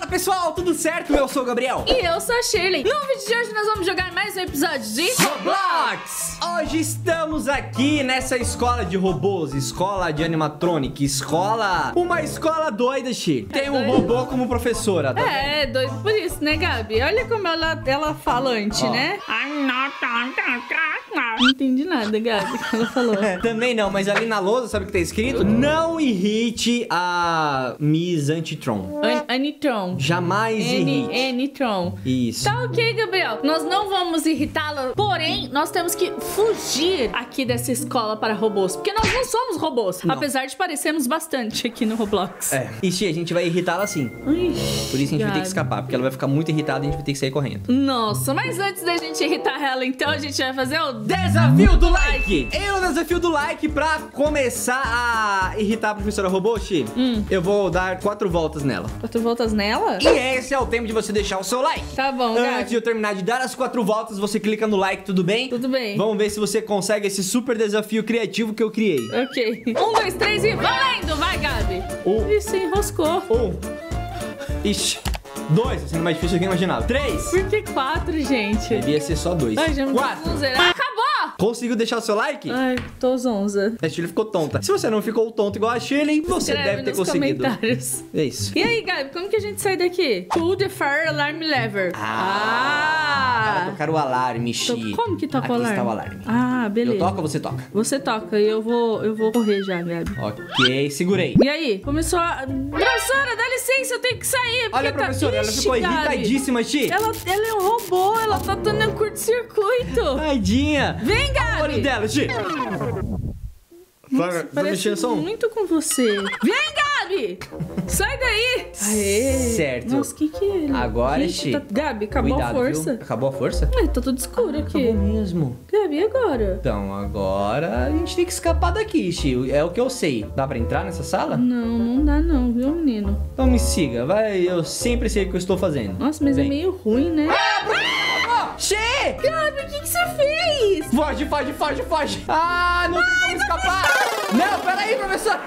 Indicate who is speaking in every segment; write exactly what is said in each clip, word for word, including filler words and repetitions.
Speaker 1: pessoal, tudo certo? Eu sou o Gabriel.
Speaker 2: E eu sou a Shirley. No vídeo de hoje nós vamos jogar mais um episódio de
Speaker 1: Roblox. Hoje estamos aqui nessa escola de robôs, escola de animatronic, escola... Uma escola doida, Shirley. Tem um robô como professora, tá?
Speaker 2: É, doido por isso, né, Gabi? Olha como ela, ela falante,
Speaker 1: Ó.
Speaker 2: né? Não entendi nada, Gabi, que ela falou.
Speaker 1: É, também não, mas ali na lousa, sabe o que tá escrito? Não irrite a Miss Antitron.
Speaker 2: An Anitron.
Speaker 1: Jamais irrite.
Speaker 2: Anitron.
Speaker 1: Isso.
Speaker 2: Tá ok, Gabriel. Nós não vamos irritá-la, porém, nós temos que fugir aqui dessa escola para robôs. Porque nós não somos robôs,
Speaker 1: Não.
Speaker 2: apesar de parecermos bastante aqui no Roblox.
Speaker 1: É. Ixi, a gente vai irritá-la sim.
Speaker 2: Ixi,
Speaker 1: Por isso a gente vai ter
Speaker 2: Gabi.
Speaker 1: que escapar, porque ela vai ficar muito irritada e a gente vai ter que sair correndo.
Speaker 2: Nossa, mas antes da gente irritar ela, então a gente vai fazer o
Speaker 1: Desafio do like! E o desafio do like pra começar a irritar a professora robô, Chi,
Speaker 2: Hum.
Speaker 1: eu vou dar quatro voltas nela.
Speaker 2: Quatro voltas nela?
Speaker 1: E esse é o tempo de você deixar o seu like.
Speaker 2: Tá bom,
Speaker 1: Antes
Speaker 2: Gabi.
Speaker 1: de eu terminar de dar as quatro voltas, você clica no like, tudo bem?
Speaker 2: Tudo bem.
Speaker 1: Vamos ver se você consegue esse super desafio criativo que eu criei.
Speaker 2: Ok. Um, dois, três e valendo! Vai, Gabi!
Speaker 1: Um.
Speaker 2: Ih, você enroscou.
Speaker 1: Um. Ixi. Dois, tá sendo mais difícil do que eu imaginava. Três.
Speaker 2: Por que quatro, gente?
Speaker 1: Devia ser só dois.
Speaker 2: Ai, já me
Speaker 1: Quatro.
Speaker 2: zerar. Acabou!
Speaker 1: Conseguiu deixar o seu like?
Speaker 2: Ai, tô zonza.
Speaker 1: A Shirley ficou tonta. Se você não ficou tonto igual a Shirley, você
Speaker 2: Escreve
Speaker 1: deve ter
Speaker 2: nos
Speaker 1: conseguido.
Speaker 2: comentários.
Speaker 1: É isso.
Speaker 2: E aí, Gabi, como que a gente sai daqui? Pull the fire alarm lever.
Speaker 1: Para
Speaker 2: Ah!
Speaker 1: tocar o alarme, Xi.
Speaker 2: To- Como que toca
Speaker 1: Aqui
Speaker 2: o alarme?
Speaker 1: está o alarme.
Speaker 2: Ah, beleza.
Speaker 1: Eu toco ou você toca?
Speaker 2: Você toca e eu vou, eu vou correr já, Gabi.
Speaker 1: Ok, segurei.
Speaker 2: E aí? Começou a... Professora, dá licença, eu tenho que sair.
Speaker 1: Olha,
Speaker 2: porque
Speaker 1: professora,
Speaker 2: tá...
Speaker 1: ela
Speaker 2: Ixi,
Speaker 1: ficou
Speaker 2: Gabi.
Speaker 1: irritadíssima, Xi.
Speaker 2: Ela, ela é um robô, ela tá dando um curto-circuito.
Speaker 1: Tadinha.
Speaker 2: Vem,
Speaker 1: Olha o olho
Speaker 2: Gabi.
Speaker 1: dela, Xi. Vai, vai
Speaker 2: Parece
Speaker 1: mexendo som.
Speaker 2: muito com você. Vem, Gabi! Sai daí! Aê!
Speaker 1: Certo.
Speaker 2: Nossa, o que que é ele?
Speaker 1: Agora,
Speaker 2: Gente,
Speaker 1: Xi.
Speaker 2: tá... Gabi, acabou
Speaker 1: Cuidado,
Speaker 2: a força.
Speaker 1: viu? Acabou a força?
Speaker 2: Ai, tá tudo escuro aqui.
Speaker 1: Acabou mesmo.
Speaker 2: Gabi, e agora?
Speaker 1: Então, agora a gente tem que escapar daqui, Xi. É o que eu sei. Dá pra entrar nessa sala?
Speaker 2: Não, não dá não, viu, menino?
Speaker 1: Então me siga, vai. Eu sempre sei o que eu estou fazendo.
Speaker 2: Nossa, mas
Speaker 1: Vem.
Speaker 2: é meio ruim, né?
Speaker 1: Xi!
Speaker 2: Gabi, o que que você fez?
Speaker 1: Foge, foge, foge, foge. Ah, não tem como escapar. Não, peraí, professor.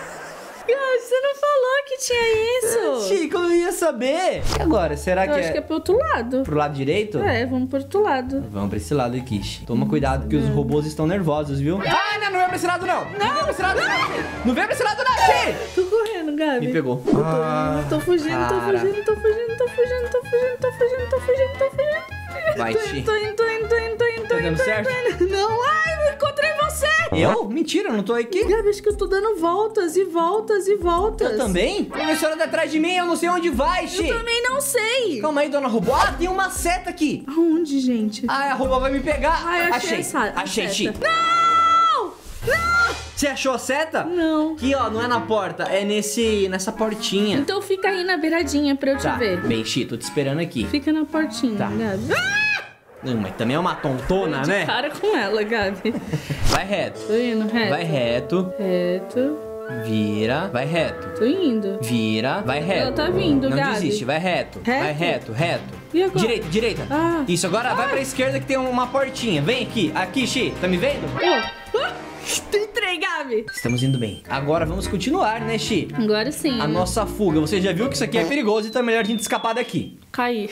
Speaker 2: Gabi, você não falou que tinha isso.
Speaker 1: Chico, eu não ia saber. E agora, será
Speaker 2: Eu
Speaker 1: que
Speaker 2: acho
Speaker 1: é,
Speaker 2: que é pro outro lado.
Speaker 1: pro lado direito?
Speaker 2: É, vamos pro outro lado.
Speaker 1: Vamos pra esse lado aqui, Chi. Toma cuidado que os robôs estão nervosos, viu? Ah, não, não vem pra esse lado não. Não, não vem pra esse lado não. Não vem pra esse lado não, Chi.
Speaker 2: Tô correndo, Gabi.
Speaker 1: Me pegou.
Speaker 2: Eu tô,
Speaker 1: Ah,
Speaker 2: tô fugindo, tô
Speaker 1: cara.
Speaker 2: fugindo, tô fugindo, tô fugindo, tô fugindo, tô fugindo, tô fugindo, tô fugindo.
Speaker 1: Vai,
Speaker 2: Tô
Speaker 1: Chi.
Speaker 2: indo, tô indo, tô indo, tô indo, tô indo,
Speaker 1: Tá
Speaker 2: tô
Speaker 1: dando
Speaker 2: indo,
Speaker 1: certo?
Speaker 2: tô indo. Não, ai, eu encontrei você.
Speaker 1: Eu? Mentira, eu não tô aqui.
Speaker 2: Gabi, acho que eu tô dando voltas e voltas e voltas.
Speaker 1: Eu também? A professora tá atrás de mim, eu não sei onde vai, Chi.
Speaker 2: Eu também não sei.
Speaker 1: Calma aí, dona robô. Ah, tem uma seta aqui.
Speaker 2: Aonde, gente?
Speaker 1: Ah, a robô vai me pegar.
Speaker 2: Ai, eu achei essa- a
Speaker 1: Achei, Chi.
Speaker 2: seta. Não! Não!
Speaker 1: Você achou a seta?
Speaker 2: Não.
Speaker 1: Aqui, ó, não é na porta, é nesse, nessa portinha.
Speaker 2: Então fica aí na beiradinha pra eu te
Speaker 1: Tá,
Speaker 2: ver.
Speaker 1: bem, Chi, tô te esperando aqui.
Speaker 2: Fica na portinha,
Speaker 1: Tá.
Speaker 2: Gabi.
Speaker 1: Não, mas também é uma tontona,
Speaker 2: De
Speaker 1: né?
Speaker 2: cara com ela, Gabi.
Speaker 1: Vai reto.
Speaker 2: Tô indo, reto.
Speaker 1: Vai reto.
Speaker 2: Reto.
Speaker 1: Vira. Vai reto.
Speaker 2: Tô indo.
Speaker 1: Vira. Vai reto.
Speaker 2: Ela tá vindo,
Speaker 1: Não
Speaker 2: Gabi.
Speaker 1: desiste, vai reto.
Speaker 2: Reto?
Speaker 1: Vai reto, reto.
Speaker 2: E agora?
Speaker 1: Direita, direita.
Speaker 2: Ah.
Speaker 1: Isso, agora vai pra esquerda que tem uma portinha. Vem aqui. Aqui, Chi. Tá me vendo?
Speaker 2: Oh. Ah, entrei, Gabi.
Speaker 1: Estamos indo bem. Agora vamos continuar, né, Chi?
Speaker 2: Agora sim.
Speaker 1: A
Speaker 2: né?
Speaker 1: nossa fuga. Você já viu que isso aqui é perigoso, então é melhor a gente escapar daqui.
Speaker 2: Caí.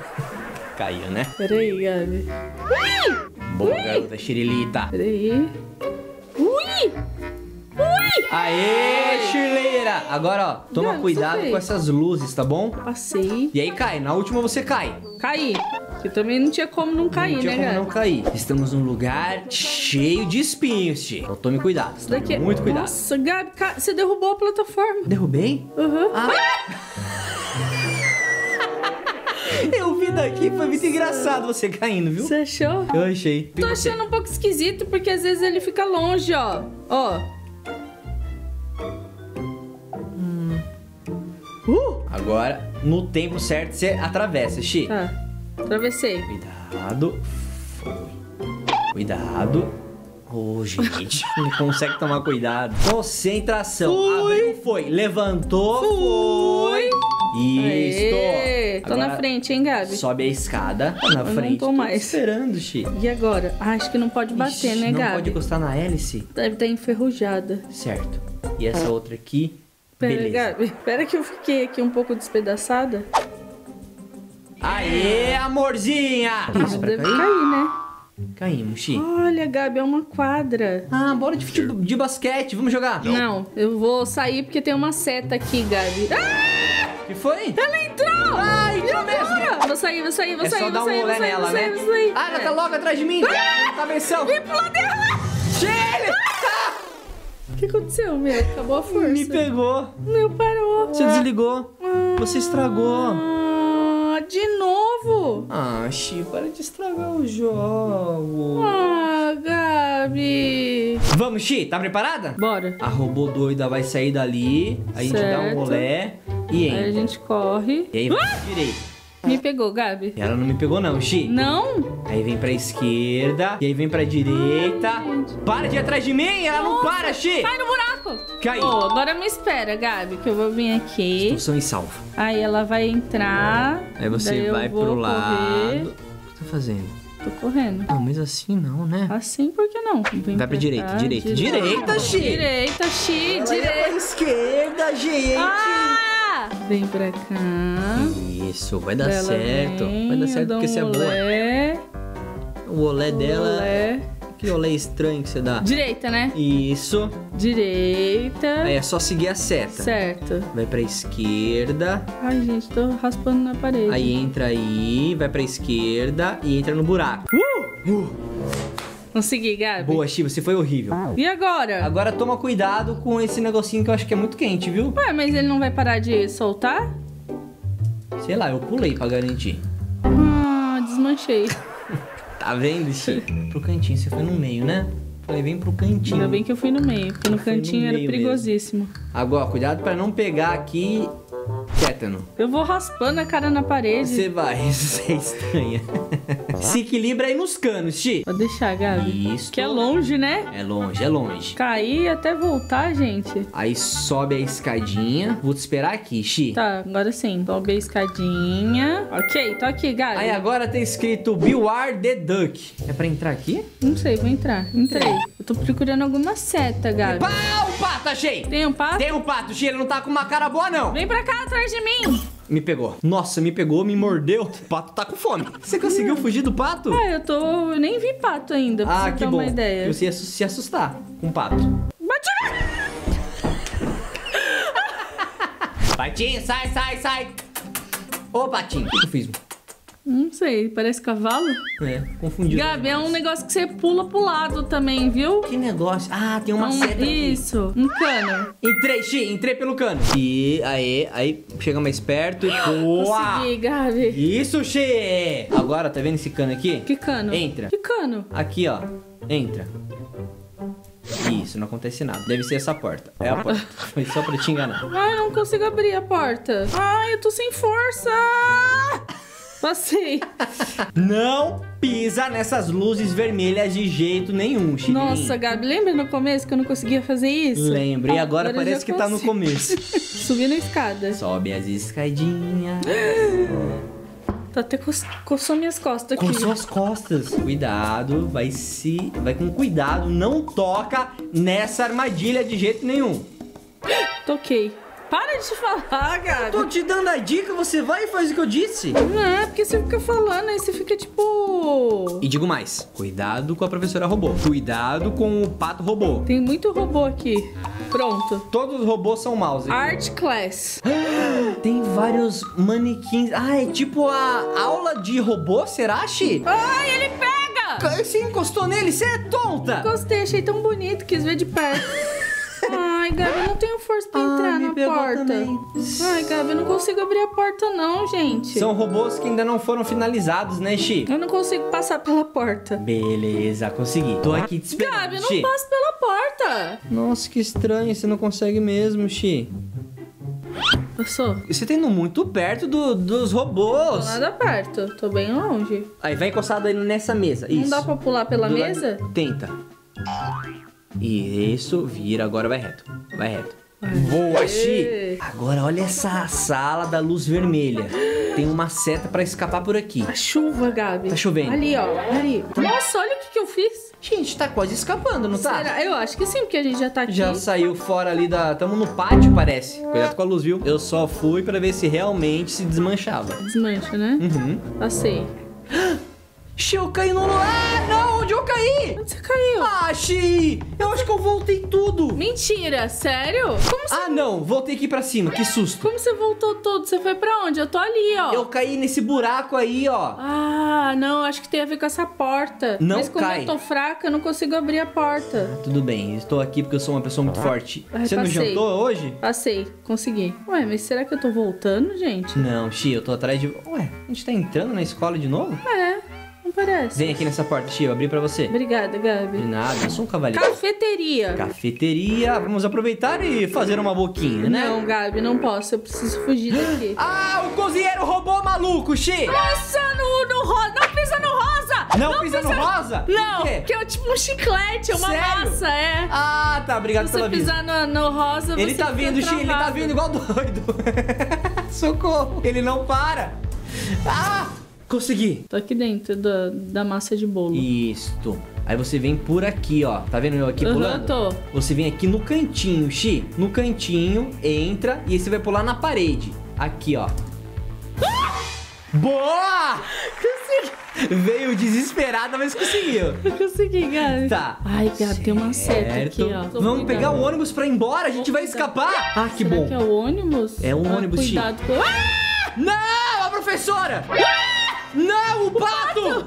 Speaker 1: Caiu, né?
Speaker 2: Peraí, Gabi.
Speaker 1: Boa, garota Chirilita.
Speaker 2: Peraí. Ui! Ui!
Speaker 1: Aê, Chileira! Agora, ó, toma
Speaker 2: Gabi,
Speaker 1: cuidado
Speaker 2: você
Speaker 1: com
Speaker 2: fez.
Speaker 1: essas luzes, tá bom?
Speaker 2: Passei.
Speaker 1: E aí cai, na última você cai.
Speaker 2: Caí. Que também não tinha como não cair,
Speaker 1: não tinha
Speaker 2: né,
Speaker 1: como
Speaker 2: Gabi?
Speaker 1: não cair. Estamos num lugar cheio de espinhos, Chi. Então tome cuidado.
Speaker 2: Isso daqui é...
Speaker 1: Muito cuidado.
Speaker 2: Nossa, Gabi, ca- você derrubou a plataforma.
Speaker 1: Derrubei?
Speaker 2: Uhum.
Speaker 1: Ah. Eu vi daqui, foi muito engraçado você caindo, viu?
Speaker 2: Você achou?
Speaker 1: Eu achei.
Speaker 2: Tô achando um pouco esquisito, porque às vezes ele fica longe, ó. Ó. Uh!
Speaker 1: Agora, no tempo certo, você atravessa, Chi.
Speaker 2: Tá. Atravessei.
Speaker 1: Cuidado. Foi. Cuidado. Ô, gente, não consegue tomar cuidado. Concentração.
Speaker 2: Fui.
Speaker 1: Abriu, foi. Levantou,
Speaker 2: Fui.
Speaker 1: Isso.
Speaker 2: Aê, tô
Speaker 1: Agora,
Speaker 2: na frente, hein, Gabi?
Speaker 1: Sobe a escada. Tá na
Speaker 2: Eu não
Speaker 1: frente.
Speaker 2: tô mais.
Speaker 1: esperando, Chi.
Speaker 2: E agora? Ah, acho que não pode bater,
Speaker 1: Ixi,
Speaker 2: né,
Speaker 1: não
Speaker 2: Gabi?
Speaker 1: pode encostar na hélice.
Speaker 2: Deve estar enferrujada.
Speaker 1: Certo. E essa outra aqui.
Speaker 2: Pera,
Speaker 1: Beleza.
Speaker 2: Gabi, pera que eu fiquei aqui um pouco despedaçada.
Speaker 1: Aê, amorzinha! Isso, pra
Speaker 2: Deve
Speaker 1: cair?
Speaker 2: cair, né?
Speaker 1: Caímos, Xi.
Speaker 2: Olha, Gabi, é uma quadra.
Speaker 1: Ah, bola de, fute- de basquete, vamos jogar?
Speaker 2: Não, eu vou sair porque tem uma seta aqui, Gabi. Ah!
Speaker 1: O que foi?
Speaker 2: Ela entrou!
Speaker 1: Ah, entrou mesmo!
Speaker 2: Agora! Vou sair, vou sair, vou
Speaker 1: É
Speaker 2: sair,
Speaker 1: só
Speaker 2: vou
Speaker 1: dar um
Speaker 2: sair, vou
Speaker 1: rolê
Speaker 2: sair,
Speaker 1: nela,
Speaker 2: vou sair,
Speaker 1: né?
Speaker 2: vou sair.
Speaker 1: Ah, ela tá
Speaker 2: É.
Speaker 1: logo atrás de mim! Cabeção!
Speaker 2: Vem pro lado dela!
Speaker 1: Chile!
Speaker 2: O que aconteceu, meu? Acabou a força.
Speaker 1: Me pegou!
Speaker 2: Meu, parou.
Speaker 1: Você desligou! Você estragou!
Speaker 2: Ah, de novo?
Speaker 1: Ah, Xi, para de estragar o jogo!
Speaker 2: Ah, Gabi.
Speaker 1: Vamos, Xi, tá preparada?
Speaker 2: Bora.
Speaker 1: A robô doida vai sair dali, a gente dá um
Speaker 2: Certo.
Speaker 1: rolé e
Speaker 2: Aí a
Speaker 1: entra.
Speaker 2: gente corre.
Speaker 1: E aí vai pra direita.
Speaker 2: Me pegou, Gabi.
Speaker 1: E ela não me pegou não, Xi.
Speaker 2: Não?
Speaker 1: Aí vem pra esquerda, e aí vem pra direita.
Speaker 2: Ai, gente.
Speaker 1: Para de ir atrás de mim, ela não para, Xi!
Speaker 2: Cai no buraco.
Speaker 1: Cai.
Speaker 2: Ô, agora me espera, Gabi, que eu vou vir aqui.
Speaker 1: Instrução e salvo.
Speaker 2: Aí ela vai entrar.
Speaker 1: Aí você
Speaker 2: daí eu
Speaker 1: vai
Speaker 2: vou
Speaker 1: pro
Speaker 2: correr.
Speaker 1: lado. O que você tá fazendo?
Speaker 2: Tô correndo.
Speaker 1: Não, mas assim não, né?
Speaker 2: Assim, por que não? Vem
Speaker 1: Vai pra direita,
Speaker 2: cá,
Speaker 1: direita. Direita, Xi.
Speaker 2: Direita, Xi,
Speaker 1: Pra
Speaker 2: direita.
Speaker 1: esquerda, gente!
Speaker 2: Ah! Vem pra cá.
Speaker 1: Isso, vai dar
Speaker 2: Ela
Speaker 1: certo.
Speaker 2: vem,
Speaker 1: Vai dar certo
Speaker 2: eu dou
Speaker 1: porque você é
Speaker 2: um
Speaker 1: boa.
Speaker 2: olé,
Speaker 1: O olé dela.
Speaker 2: olé.
Speaker 1: Que olé estranho que você dá.
Speaker 2: Direita, né?
Speaker 1: Isso.
Speaker 2: Direita.
Speaker 1: Aí é só seguir a seta.
Speaker 2: Certo.
Speaker 1: Vai pra esquerda.
Speaker 2: Ai, gente, tô raspando na parede.
Speaker 1: Aí entra aí, vai pra esquerda e entra no buraco. Uh!
Speaker 2: Consegui, Gabi.
Speaker 1: Boa, Chi, você foi horrível.
Speaker 2: E agora?
Speaker 1: Agora toma cuidado com esse negocinho que eu acho que é muito quente, viu?
Speaker 2: Ué, mas ele não vai parar de soltar?
Speaker 1: Sei lá, eu pulei pra garantir.
Speaker 2: Ah, desmanchei.
Speaker 1: Tá vendo, Chi? Pro cantinho, você foi no meio, né? Falei, vem pro cantinho.
Speaker 2: Ainda bem que eu fui no meio, porque no
Speaker 1: Foi no
Speaker 2: cantinho era
Speaker 1: meio
Speaker 2: perigosíssimo.
Speaker 1: Agora, cuidado pra não pegar aqui tétano.
Speaker 2: Eu vou raspando a cara na parede.
Speaker 1: Você vai, você é estranha. Se equilibra aí nos canos, Chi.
Speaker 2: Pode deixar, Gabi.
Speaker 1: Isso.
Speaker 2: Que é longe, né?
Speaker 1: É longe, é longe.
Speaker 2: Cair até voltar, gente.
Speaker 1: Aí sobe a escadinha. Vou te esperar aqui, Chi.
Speaker 2: Tá, agora sim. Sobe a escadinha. Ok, tô aqui, Gabi.
Speaker 1: Aí agora tem escrito Beware the Duck. É pra entrar aqui?
Speaker 2: Não sei, vou entrar. Entrei. Eu tô procurando alguma seta, Gabi.
Speaker 1: Pá, o pato, achei!
Speaker 2: Tem um pato?
Speaker 1: Tem um pato, Chi, ele não tá com uma cara boa, não.
Speaker 2: Vem pra cá, atrás de mim.
Speaker 1: Me pegou. Nossa, me pegou, me mordeu. O pato tá com fome. Você conseguiu fugir do pato?
Speaker 2: Ah, eu tô... Eu nem vi pato ainda, pra
Speaker 1: Ah,
Speaker 2: você
Speaker 1: que
Speaker 2: ter
Speaker 1: bom.
Speaker 2: uma ideia.
Speaker 1: Você ia se assustar com o pato.
Speaker 2: Bate!
Speaker 1: Patinho, sai, sai, sai. Ô, patinho, o que eu fiz?
Speaker 2: Não sei, parece cavalo.
Speaker 1: É, confundiu.
Speaker 2: Gabi, é um negócio que você pula pro lado também, viu?
Speaker 1: Que negócio? Ah, tem uma
Speaker 2: um,
Speaker 1: seta aqui.
Speaker 2: Isso, um cano.
Speaker 1: Entrei, Chi, entrei pelo cano. E aí, aí, chega mais perto e... Boa!
Speaker 2: Consegui, Gabi.
Speaker 1: Isso, Chi! Agora, tá vendo esse cano aqui?
Speaker 2: Que cano?
Speaker 1: Entra.
Speaker 2: Que cano?
Speaker 1: Aqui, ó. Entra. Isso, não acontece nada. Deve ser essa porta. É a porta. Foi só pra te enganar.
Speaker 2: Ai, não consigo abrir a porta. Ai, eu tô sem força. Passei.
Speaker 1: Não pisa nessas luzes vermelhas de jeito nenhum, Chi.
Speaker 2: Nossa, Gabi, lembra no começo que eu não conseguia fazer isso?
Speaker 1: Lembra. E agora,
Speaker 2: Agora eu
Speaker 1: parece
Speaker 2: já
Speaker 1: que tá no
Speaker 2: consigo.
Speaker 1: começo.
Speaker 2: Subi na escada.
Speaker 1: Sobe as escadinhas.
Speaker 2: Tá até co coçou minhas costas aqui.
Speaker 1: Com suas costas. Cuidado, vai se... Vai com cuidado, não toca nessa armadilha de jeito nenhum.
Speaker 2: Toquei. Para de falar, Gabi.
Speaker 1: Tô te dando a dica, você vai e faz o que eu disse.
Speaker 2: Não, é porque você fica falando, aí você fica tipo...
Speaker 1: E digo mais, cuidado com a professora robô. Cuidado com o pato robô.
Speaker 2: Tem muito robô aqui. Pronto.
Speaker 1: Todos os robôs são maus. hein?
Speaker 2: Art Class.
Speaker 1: Tem vários manequins. Ah, é tipo a aula de robô, será, Chi?
Speaker 2: Ai, ele pega!
Speaker 1: Você encostou nele, você é tonta!
Speaker 2: Gostei, achei tão bonito, quis ver de perto. Ai, Gabi, eu não tenho força pra
Speaker 1: Ai,
Speaker 2: entrar
Speaker 1: me
Speaker 2: na
Speaker 1: pegou
Speaker 2: porta.
Speaker 1: também.
Speaker 2: Ai, Gabi, eu não consigo abrir a porta não, gente.
Speaker 1: São robôs que ainda não foram finalizados, né, Chi?
Speaker 2: Eu não consigo passar pela porta.
Speaker 1: Beleza, consegui. Tô aqui te esperando,
Speaker 2: Gabi, eu não
Speaker 1: Chi.
Speaker 2: passo pela porta.
Speaker 1: Nossa, que estranho, você não consegue mesmo, Chi.
Speaker 2: Passou.
Speaker 1: Você tá indo muito perto do- dos
Speaker 2: Tô
Speaker 1: robôs.
Speaker 2: nada perto, tô bem longe.
Speaker 1: Aí, vai encostado aí nessa mesa, isso.
Speaker 2: Não dá pra pular pela
Speaker 1: Do
Speaker 2: mesa?
Speaker 1: lado- Tenta. Isso, vira, agora vai reto. Vai reto. Boa, Chi! Agora olha essa sala da luz vermelha. Tem uma seta pra escapar por aqui.
Speaker 2: A chuva, Gabi.
Speaker 1: Tá chovendo.
Speaker 2: Ali, ó. Ali. Nossa, olha o que, que eu fiz?
Speaker 1: Gente, tá quase escapando, não tá?
Speaker 2: Será? Eu acho que sim, porque a gente já tá aqui.
Speaker 1: Já saiu fora ali da... Tamo no pátio, parece. Cuidado com a luz, viu? Eu só fui pra ver se realmente se desmanchava.
Speaker 2: Desmancha, né?
Speaker 1: Uhum.
Speaker 2: Passei.
Speaker 1: Xi, eu caí no... Ah, não! Onde eu caí?
Speaker 2: Onde você caiu?
Speaker 1: Ah, Xi! Eu acho que eu voltei tudo.
Speaker 2: Mentira, sério? Como você,
Speaker 1: Ah, não. Voltei aqui pra cima. Que susto.
Speaker 2: como você voltou todo? Você foi pra onde? Eu tô ali, ó.
Speaker 1: Eu caí nesse buraco aí, ó.
Speaker 2: Ah, não, acho que tem a ver com essa porta.
Speaker 1: Não
Speaker 2: Mas como
Speaker 1: cai.
Speaker 2: eu tô fraca, eu não consigo abrir a porta.
Speaker 1: Tudo bem. Estou aqui porque eu sou uma pessoa muito forte.
Speaker 2: Ai,
Speaker 1: Você não
Speaker 2: passei.
Speaker 1: jantou hoje?
Speaker 2: Passei, consegui. Ué, mas será que eu tô voltando, gente?
Speaker 1: Não, Xi. Eu tô atrás de... Ué, a gente tá entrando na escola de novo?
Speaker 2: É, não parece.
Speaker 1: Vem aqui nessa porta, Xi. Eu abri pra você.
Speaker 2: Obrigada,
Speaker 1: De
Speaker 2: Gabi.
Speaker 1: nada. Eu sou um cavaleiro.
Speaker 2: Cafeteria.
Speaker 1: Cafeteria. Vamos aproveitar e fazer uma boquinha, né?
Speaker 2: Não, Gabi, não posso. Eu preciso fugir daqui.
Speaker 1: Ah, o cozinheiro roubou maluco, Xi!
Speaker 2: Nossa, no, no rosa. Não pisa no rosa!
Speaker 1: Não pisa no rosa? Por
Speaker 2: Não,
Speaker 1: quê?
Speaker 2: que é tipo um chiclete, uma
Speaker 1: Sério?
Speaker 2: massa, é.
Speaker 1: Ah, tá. Obrigado
Speaker 2: Se
Speaker 1: pela
Speaker 2: você
Speaker 1: vista.
Speaker 2: pisar no, no rosa,
Speaker 1: Ele
Speaker 2: você
Speaker 1: tá
Speaker 2: fica
Speaker 1: vindo, Xi. Ele tá
Speaker 2: travado.
Speaker 1: vindo igual doido. Socorro. Ele não para. Ah, consegui.
Speaker 2: Tô aqui dentro da, da massa de bolo.
Speaker 1: Isto. Aí você vem por aqui, ó. Tá vendo eu aqui
Speaker 2: Aham,
Speaker 1: pulando?
Speaker 2: tô.
Speaker 1: Você vem aqui no cantinho, Xi. No cantinho, entra e aí você vai pular na parede. Aqui, ó. Boa!
Speaker 2: Consegui.
Speaker 1: Veio desesperada, mas conseguiu.
Speaker 2: Eu consegui, Gabi.
Speaker 1: Tá.
Speaker 2: Ai, Gabi, tem uma seta
Speaker 1: Certo.
Speaker 2: aqui, ó. Tô
Speaker 1: Vamos pegar
Speaker 2: cuidando.
Speaker 1: o ônibus pra ir embora, a gente vai
Speaker 2: cuidar.
Speaker 1: escapar. Ah, que
Speaker 2: Será
Speaker 1: bom.
Speaker 2: que é o ônibus?
Speaker 1: É um
Speaker 2: Ah,
Speaker 1: ônibus, Xi.
Speaker 2: Cuidado com... Ah!
Speaker 1: Não, a professora! Não, o pato!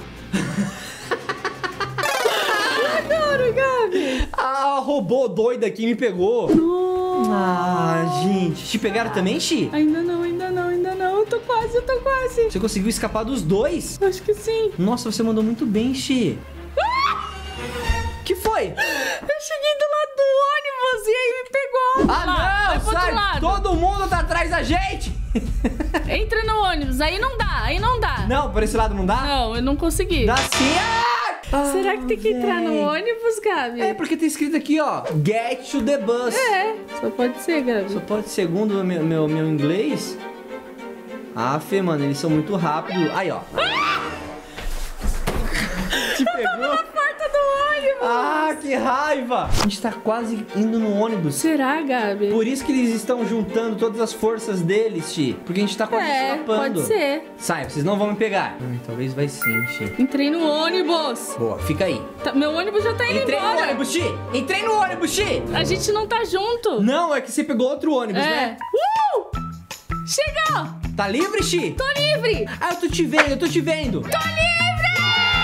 Speaker 2: Adoro, Gabi.
Speaker 1: A robô doida aqui me pegou.
Speaker 2: Nossa.
Speaker 1: Ah, gente. Te pegaram também, Xi?
Speaker 2: Ainda não, ainda não, ainda não. Eu tô quase, eu tô quase.
Speaker 1: Você conseguiu escapar dos dois?
Speaker 2: Acho que sim.
Speaker 1: Nossa, você mandou muito bem, Xi. Que foi?
Speaker 2: Eu cheguei do lado do ônibus e aí me pegou.
Speaker 1: Ah,
Speaker 2: Lá, vai
Speaker 1: não!
Speaker 2: pro outro
Speaker 1: Sai!
Speaker 2: lado.
Speaker 1: Todo mundo tá atrás da gente!
Speaker 2: Entra no ônibus, aí não dá, aí não dá.
Speaker 1: Não, por esse lado não dá?
Speaker 2: Não, eu não consegui.
Speaker 1: Dá sim! Ah!
Speaker 2: Será que tem que entrar no
Speaker 1: véi.
Speaker 2: ônibus, Gabi?
Speaker 1: É, porque tá escrito aqui, ó. Get to the bus.
Speaker 2: É, só pode ser, Gabi.
Speaker 1: Só pode, segundo o meu, meu, meu inglês. Ah, Fê, mano, eles são muito rápidos. Aí, ó. Te pegou?
Speaker 2: A porta do ônibus.
Speaker 1: Ah, que raiva! A gente tá quase indo no ônibus.
Speaker 2: Será, Gabi?
Speaker 1: Por isso que eles estão juntando todas as forças deles, Xi. Porque a gente tá quase
Speaker 2: É,
Speaker 1: escapando.
Speaker 2: pode ser.
Speaker 1: Sai, vocês não vão me pegar. Ai, talvez vai sim, Xi.
Speaker 2: Entrei no ônibus.
Speaker 1: Boa, fica aí.
Speaker 2: Tá- meu ônibus já tá indo
Speaker 1: Entrei no
Speaker 2: embora.
Speaker 1: ônibus, Xi! Entrei no ônibus, Xi!
Speaker 2: A gente não tá junto.
Speaker 1: Não, é que você pegou outro ônibus,
Speaker 2: É.
Speaker 1: né?
Speaker 2: Uh! Chegou!
Speaker 1: Tá livre, Xi?
Speaker 2: Tô livre!
Speaker 1: Ah, eu tô te vendo, eu tô te vendo.
Speaker 2: Tô livre!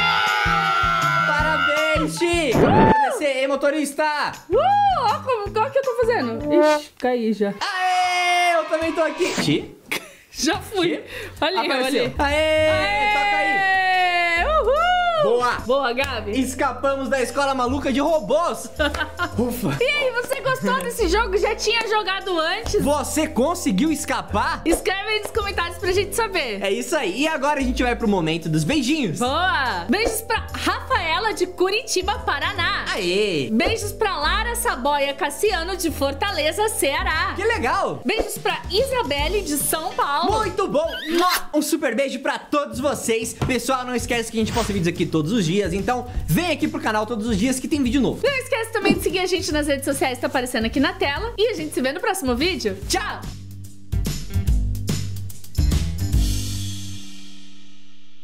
Speaker 1: Parabéns, Xi! Agradecer, hein, motorista?
Speaker 2: Uh! Ó, como, qual que eu tô fazendo? Ixi, caí já.
Speaker 1: Aê, eu também tô aqui. Xi?
Speaker 2: Já fui. Ali,
Speaker 1: Apareceu.
Speaker 2: ali.
Speaker 1: Aê, toca aí.
Speaker 2: Aê! Uhul!
Speaker 1: Boa.
Speaker 2: Boa, Gabi.
Speaker 1: Escapamos da escola maluca de robôs. Ufa.
Speaker 2: E aí, você gostou desse jogo? Já tinha jogado antes?
Speaker 1: Você conseguiu escapar?
Speaker 2: Escreve aí nos comentários pra gente saber.
Speaker 1: É isso aí. E agora a gente vai pro momento dos beijinhos.
Speaker 2: Boa! Beijos pra Rafaela de Curitiba, Paraná.
Speaker 1: Aê.
Speaker 2: Beijos pra Lara Saboia Cassiano de Fortaleza, Ceará.
Speaker 1: Que legal.
Speaker 2: Beijos pra Isabelle de São Paulo.
Speaker 1: Muito bom! Um super beijo pra todos vocês. Pessoal, não esquece que a gente posta vídeos aqui todos os dias, então vem aqui pro canal todos os dias que tem vídeo novo.
Speaker 2: Não esquece também de seguir a gente nas redes sociais, tá aparecendo aqui na tela. E a gente se vê no próximo vídeo. Tchau!